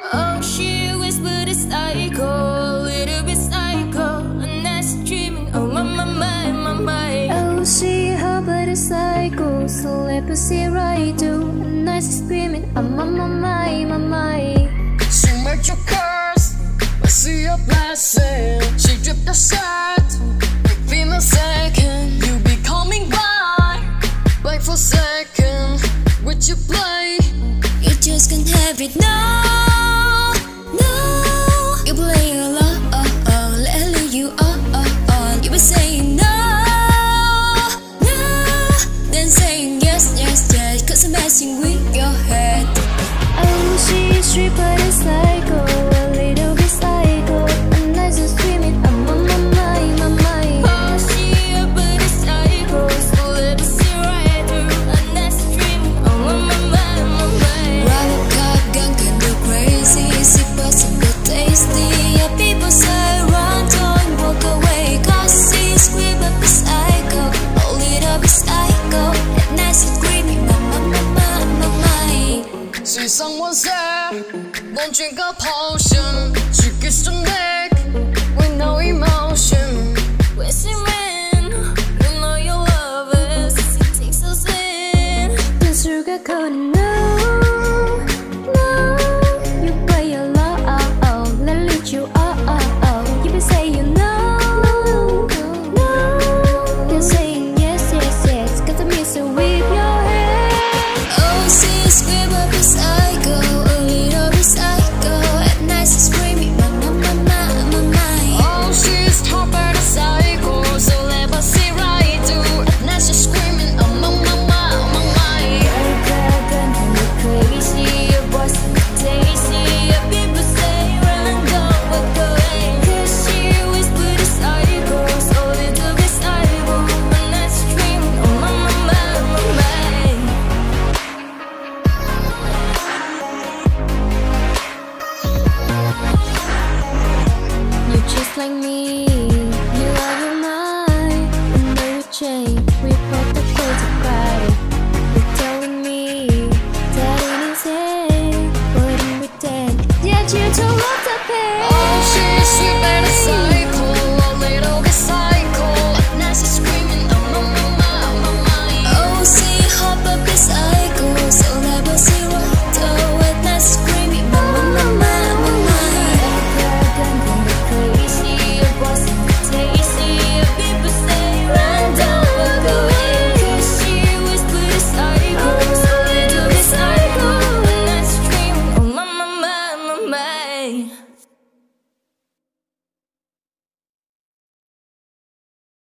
Oh, she whispered it's psycho, a little bit psycho, and that's dreaming. Oh my, my, my, my, my. Oh, she her but it's psycho, so let me see right do, and that's screaming. Oh my, my, my, my, my. She made you curse, I see a blessing. She dripped aside, within a second. You be coming by for a second. Would you play? You just can't have it, no, no. You play a lot, lately you you been saying no, no, then saying yes, yes, yes, cause I'm messing with your head. Oh, she's sweet but it's psycho, a little bit psycho, and I just screaming, I'm on my mind, my mind. Oh, she a bit psycho, so let us see right through, and that's dreaming, I'm on my mind, my mind. Ride a car, gun can go crazy, see person go tasty. Yeah, people say run, don't walk away, cause she's scream a bit psycho, a little bit psycho, and that's screaming, my, my, my, my, my, my. See someone said, don't drink a potion. She gets the neck with no emotion. Wasting man, you know your love is, it takes us in. The sugar coat, no, no. You play a lot, let lead you, you been saying no, no. Then saying yes, yes, yes, got the music with your head. Oh, she's scream a bit psycho, a little bit psycho, at night she's screaming, my, my, my, my, my, my. Oh, she's top of the cycle, so let us see right through. At night she's screaming, oh my, my, my, my, my. You're crazy, your boy's tasty. Your people say run, don't walk away, cause she whispered it's psycho, so little bit psycho, and that's dreaming, oh my, my, my, my, my. You're just like me, you are your mind, and then we change, we both the kids to cry. You're telling me that it is insane, but in return, yet you don't want to pay.